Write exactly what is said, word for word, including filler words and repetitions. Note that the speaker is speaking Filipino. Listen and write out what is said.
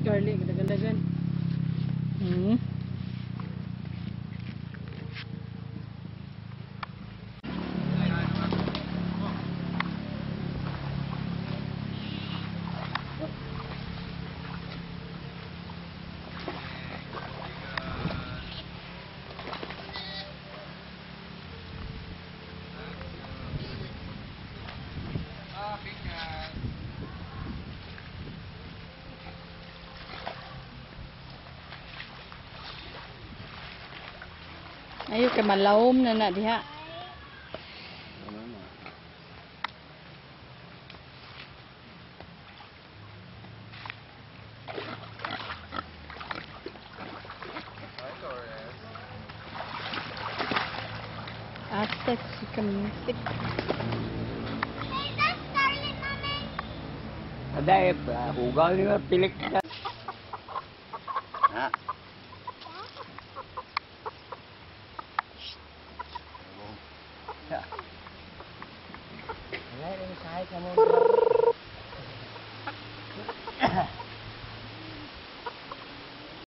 garlic, dagan-dagan. Hmm. Ayo kay malawom na na diha. Atas si kamisik. Ada eh, ugal nila pilik ka. Ha? Pur.